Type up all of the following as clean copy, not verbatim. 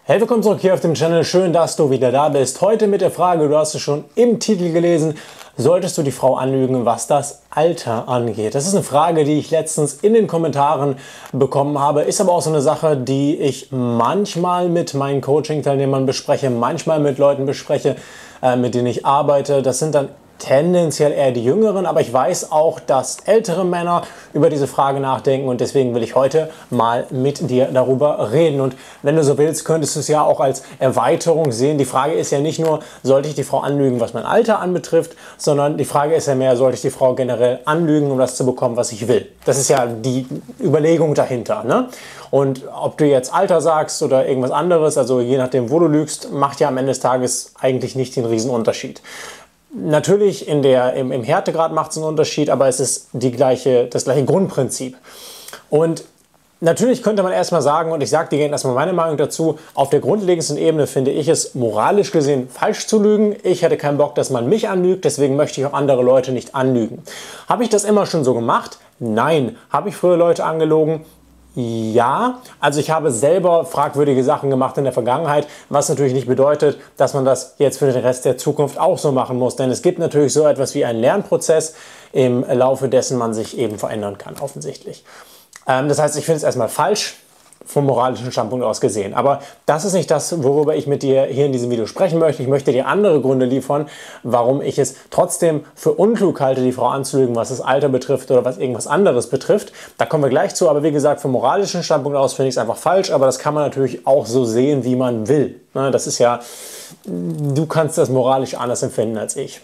Hey, willkommen zurück hier auf dem Channel. Schön, dass du wieder da bist. Heute mit der Frage, du hast es schon im Titel gelesen, solltest du die Frau anlügen, was das Alter angeht? Das ist eine Frage, die ich letztens in den Kommentaren bekommen habe. Ist aber auch so eine Sache, die ich manchmal mit meinen Coaching-Teilnehmern bespreche, manchmal mit Leuten bespreche, mit denen ich arbeite. Das sind dann tendenziell eher die Jüngeren, aber ich weiß auch, dass ältere Männer über diese Frage nachdenken und deswegen will ich heute mal mit dir darüber reden. Und wenn du so willst, könntest du es ja auch als Erweiterung sehen. Die Frage ist ja nicht nur, sollte ich die Frau anlügen, was mein Alter anbetrifft, sondern die Frage ist ja mehr, sollte ich die Frau generell anlügen, um das zu bekommen, was ich will. Das ist ja die Überlegung dahinter, ne? Und ob du jetzt Alter sagst oder irgendwas anderes, also je nachdem, wo du lügst, macht ja am Ende des Tages eigentlich nicht den Riesenunterschied. Natürlich im Härtegrad macht es einen Unterschied, aber es ist das gleiche Grundprinzip. Und natürlich könnte man erstmal sagen, und ich sage dir erstmal meine Meinung dazu, auf der grundlegendsten Ebene finde ich es moralisch gesehen falsch zu lügen. Ich hätte keinen Bock, dass man mich anlügt, deswegen möchte ich auch andere Leute nicht anlügen. Habe ich das immer schon so gemacht? Nein. Habe ich früher Leute angelogen? Ja, also ich habe selber fragwürdige Sachen gemacht in der Vergangenheit, was natürlich nicht bedeutet, dass man das jetzt für den Rest der Zukunft auch so machen muss, denn es gibt natürlich so etwas wie einen Lernprozess, im Laufe dessen man sich eben verändern kann, offensichtlich. Das heißt, ich finde es erstmal falsch, vom moralischen Standpunkt aus gesehen. Aber das ist nicht das, worüber ich mit dir hier in diesem Video sprechen möchte. Ich möchte dir andere Gründe liefern, warum ich es trotzdem für unklug halte, die Frau anzulügen, was das Alter betrifft oder was irgendwas anderes betrifft. Da kommen wir gleich zu. Aber wie gesagt, vom moralischen Standpunkt aus finde ich es einfach falsch. Aber das kann man natürlich auch so sehen, wie man will. Das ist ja, du kannst das moralisch anders empfinden als ich.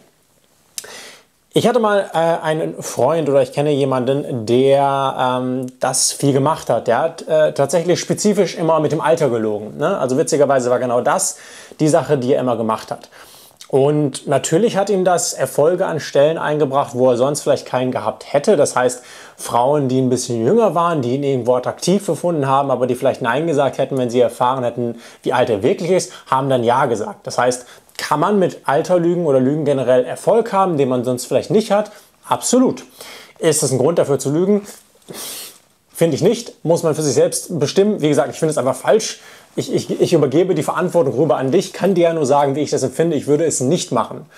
Ich hatte mal einen Freund oder ich kenne jemanden, der das viel gemacht hat. Der hat tatsächlich spezifisch immer mit dem Alter gelogen. Ne? Also witzigerweise war genau das die Sache, die er immer gemacht hat. Und natürlich hat ihm das Erfolge an Stellen eingebracht, wo er sonst vielleicht keinen gehabt hätte. Das heißt, Frauen, die ein bisschen jünger waren, die ihn irgendwo attraktiv gefunden haben, aber die vielleicht Nein gesagt hätten, wenn sie erfahren hätten, wie alt er wirklich ist, haben dann Ja gesagt. Das heißt, kann man mit Alter lügen oder Lügen generell Erfolg haben, den man sonst vielleicht nicht hat? Absolut. Ist das ein Grund dafür zu lügen? Finde ich nicht. Muss man für sich selbst bestimmen. Wie gesagt, ich finde es einfach falsch. Ich übergebe die Verantwortung rüber an dich. Kann dir ja nur sagen, wie ich das empfinde. Ich würde es nicht machen.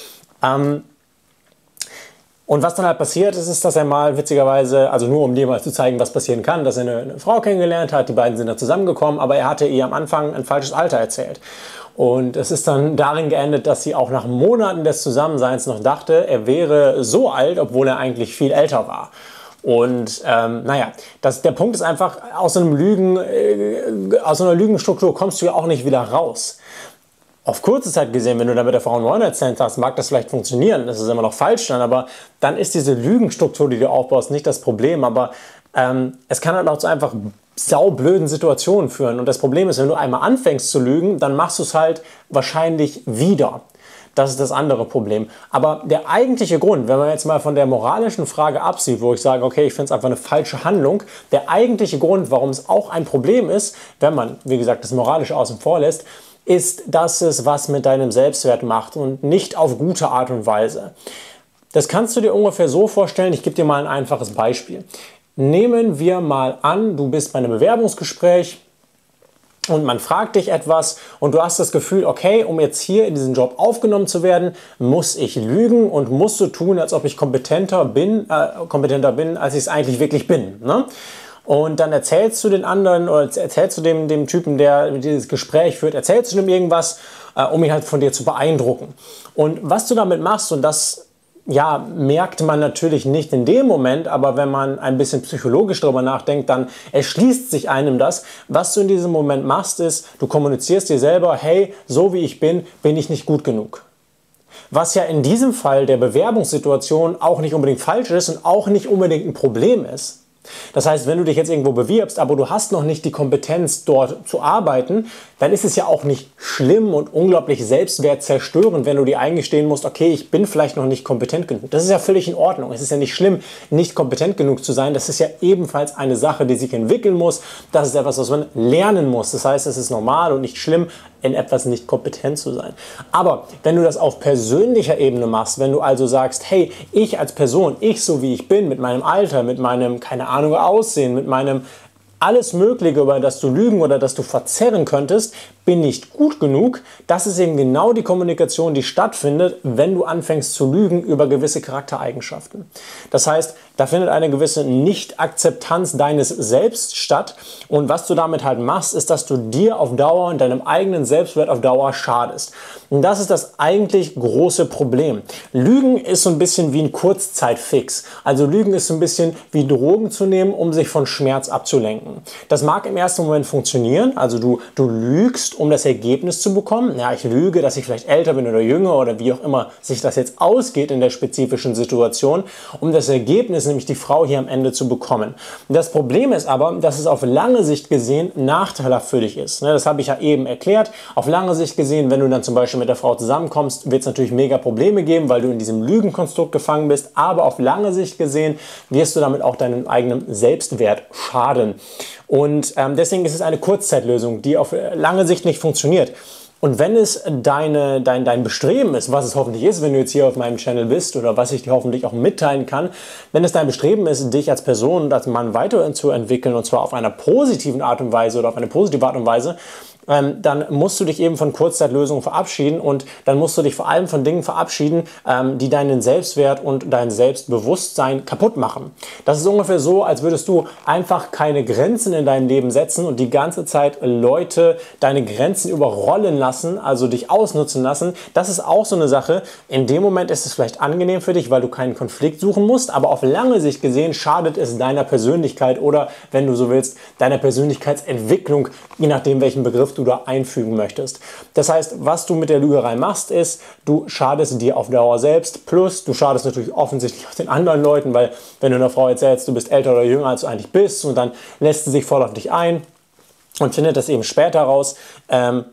Und was dann halt passiert ist, ist, dass er mal witzigerweise, also nur um dir mal zu zeigen, was passieren kann, dass er eine Frau kennengelernt hat. Die beiden sind da zusammengekommen, aber er hatte ihr am Anfang ein falsches Alter erzählt. Und es ist dann darin geendet, dass sie auch nach Monaten des Zusammenseins noch dachte, er wäre so alt, obwohl er eigentlich viel älter war. Und naja, der Punkt ist einfach, aus so einer Lügenstruktur kommst du ja auch nicht wieder raus. Auf kurze Zeit gesehen, wenn du da mit der Frau einen One-Night-Stand hast, mag das vielleicht funktionieren, das ist immer noch falsch dann, aber dann ist diese Lügenstruktur, die du aufbaust, nicht das Problem, aber es kann halt auch zu einfach saublöden Situationen führen. Und das Problem ist, wenn du einmal anfängst zu lügen, dann machst du es halt wahrscheinlich wieder. Das ist das andere Problem. Aber der eigentliche Grund, wenn man jetzt mal von der moralischen Frage absieht, wo ich sage, okay, ich finde es einfach eine falsche Handlung, der eigentliche Grund, warum es auch ein Problem ist, wenn man, wie gesagt, das Moralische außen vor lässt, ist, dass es was mit deinem Selbstwert macht und nicht auf gute Art und Weise. Das kannst du dir ungefähr so vorstellen, ich gebe dir mal ein einfaches Beispiel. Nehmen wir mal an, du bist bei einem Bewerbungsgespräch und man fragt dich etwas und du hast das Gefühl, okay, um jetzt hier in diesen Job aufgenommen zu werden, muss ich lügen und muss so tun, als ob ich kompetenter bin, als ich es eigentlich wirklich bin. Ne? Und dann erzählst du den anderen oder erzählst du dem Typen, der dieses Gespräch führt, erzählst du ihm irgendwas, um ihn halt von dir zu beeindrucken. Und was du damit machst, und das merkt man natürlich nicht in dem Moment, aber wenn man ein bisschen psychologisch darüber nachdenkt, dann erschließt sich einem das. Was du in diesem Moment machst, ist, du kommunizierst dir selber, hey, so wie ich bin ich nicht gut genug. Was ja in diesem Fall der Bewerbungssituation auch nicht unbedingt falsch ist und auch nicht unbedingt ein Problem ist. Das heißt, wenn du dich jetzt irgendwo bewirbst, aber du hast noch nicht die Kompetenz, dort zu arbeiten, dann ist es ja auch nicht schlimm und unglaublich selbstwertzerstörend, wenn du dir eingestehen musst, okay, ich bin vielleicht noch nicht kompetent genug. Das ist ja völlig in Ordnung. Es ist ja nicht schlimm, nicht kompetent genug zu sein. Das ist ja ebenfalls eine Sache, die sich entwickeln muss. Das ist etwas, was man lernen muss. Das heißt, es ist normal und nicht schlimm, in etwas nicht kompetent zu sein. Aber wenn du das auf persönlicher Ebene machst, wenn du also sagst, hey, ich als Person, ich so wie ich bin, mit meinem Alter, mit meinem, keine Ahnung, Aussehen, mit meinem alles Mögliche, über das du lügen oder das du verzerren könntest, bin nicht gut genug. Das ist eben genau die Kommunikation, die stattfindet, wenn du anfängst zu lügen über gewisse Charaktereigenschaften. Das heißt, da findet eine gewisse Nicht-Akzeptanz deines Selbst statt. Und was du damit halt machst, ist, dass du dir auf Dauer und deinem eigenen Selbstwert auf Dauer schadest. Und das ist das eigentlich große Problem. Lügen ist so ein bisschen wie ein Kurzzeitfix. Also Lügen ist so ein bisschen wie Drogen zu nehmen, um sich von Schmerz abzulenken. Das mag im ersten Moment funktionieren. Also du lügst, um das Ergebnis zu bekommen. Ja, ich lüge, dass ich vielleicht älter bin oder jünger oder wie auch immer sich das jetzt ausgeht in der spezifischen Situation, um das Ergebnis, nämlich die Frau hier am Ende zu bekommen. Und das Problem ist aber, dass es auf lange Sicht gesehen nachteilhaft für dich ist. Das habe ich ja eben erklärt. Auf lange Sicht gesehen, wenn du dann zum Beispiel mit der Frau zusammenkommst, wird es natürlich mega Probleme geben, weil du in diesem Lügenkonstrukt gefangen bist. Aber auf lange Sicht gesehen wirst du damit auch deinem eigenen Selbstwert schaden. Und deswegen ist es eine Kurzzeitlösung, die auf lange Sicht nicht funktioniert. Und wenn es dein Bestreben ist, was es hoffentlich ist, wenn du jetzt hier auf meinem Channel bist oder was ich dir hoffentlich auch mitteilen kann, wenn es dein Bestreben ist, dich als Person und als Mann weiterzuentwickeln und zwar auf einer positiven Art und Weise oder auf eine positive Art und Weise, dann musst du dich eben von Kurzzeitlösungen verabschieden und dann musst du dich vor allem von Dingen verabschieden, die deinen Selbstwert und dein Selbstbewusstsein kaputt machen. Das ist ungefähr so, als würdest du einfach keine Grenzen in deinem Leben setzen und die ganze Zeit Leute deine Grenzen überrollen lassen, also dich ausnutzen lassen. Das ist auch so eine Sache. In dem Moment ist es vielleicht angenehm für dich, weil du keinen Konflikt suchen musst, aber auf lange Sicht gesehen schadet es deiner Persönlichkeit oder, wenn du so willst, deiner Persönlichkeitsentwicklung, je nachdem, welchen Begriff du da einfügen möchtest. Das heißt, was du mit der Lügerei machst, ist, du schadest dir auf Dauer selbst, plus du schadest natürlich offensichtlich auch den anderen Leuten, weil wenn du einer Frau erzählst, du bist älter oder jünger, als du eigentlich bist und dann lässt sie sich voll auf dich ein und findet das eben später raus, dann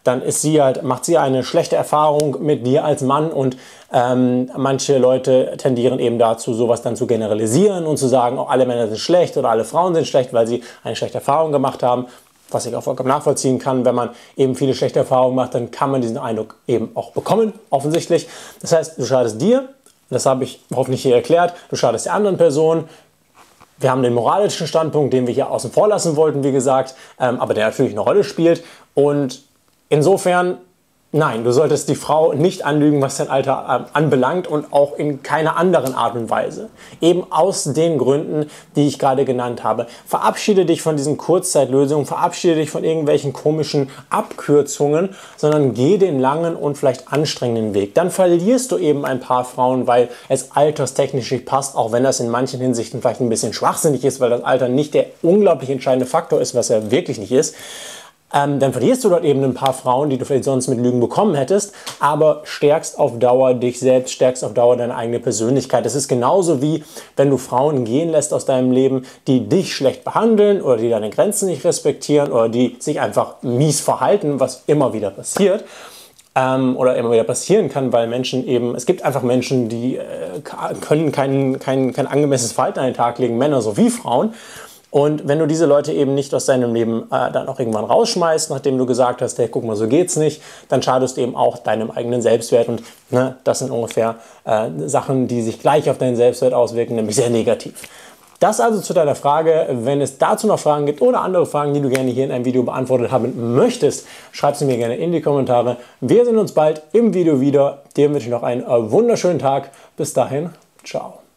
macht sie eine schlechte Erfahrung mit dir als Mann und manche Leute tendieren eben dazu, sowas dann zu generalisieren und zu sagen, oh, alle Männer sind schlecht oder alle Frauen sind schlecht, weil sie eine schlechte Erfahrung gemacht haben. Was ich auch vollkommen nachvollziehen kann, wenn man eben viele schlechte Erfahrungen macht, dann kann man diesen Eindruck eben auch bekommen, offensichtlich. Das heißt, du schadest dir, das habe ich hoffentlich hier erklärt, du schadest der anderen Person. Wir haben den moralischen Standpunkt, den wir hier außen vor lassen wollten, wie gesagt, aber der natürlich eine Rolle spielt. Und insofern, nein, du solltest die Frau nicht anlügen, was dein Alter anbelangt und auch in keiner anderen Art und Weise. Eben aus den Gründen, die ich gerade genannt habe. Verabschiede dich von diesen Kurzzeitlösungen, verabschiede dich von irgendwelchen komischen Abkürzungen, sondern geh den langen und vielleicht anstrengenden Weg. Dann verlierst du eben ein paar Frauen, weil es alterstechnisch nicht passt, auch wenn das in manchen Hinsichten vielleicht ein bisschen schwachsinnig ist, weil das Alter nicht der unglaublich entscheidende Faktor ist, was er wirklich nicht ist. Dann verlierst du dort eben ein paar Frauen, die du vielleicht sonst mit Lügen bekommen hättest, aber stärkst auf Dauer dich selbst, stärkst auf Dauer deine eigene Persönlichkeit. Das ist genauso wie, wenn du Frauen gehen lässt aus deinem Leben, die dich schlecht behandeln oder die deine Grenzen nicht respektieren oder die sich einfach mies verhalten, was immer wieder passiert. Oder immer wieder passieren kann, weil Menschen eben, es gibt einfach Menschen, die können kein angemessenes Verhalten an den Tag legen, Männer sowie Frauen. Und wenn du diese Leute eben nicht aus deinem Leben dann auch irgendwann rausschmeißt, nachdem du gesagt hast, hey, guck mal, so geht's nicht, dann schadest du eben auch deinem eigenen Selbstwert. Und das sind ungefähr Sachen, die sich gleich auf deinen Selbstwert auswirken, nämlich sehr negativ. Das also zu deiner Frage. Wenn es dazu noch Fragen gibt oder andere Fragen, die du gerne hier in einem Video beantwortet haben möchtest, schreib sie mir gerne in die Kommentare. Wir sehen uns bald im Video wieder. Dir wünsche ich noch einen wunderschönen Tag. Bis dahin, ciao.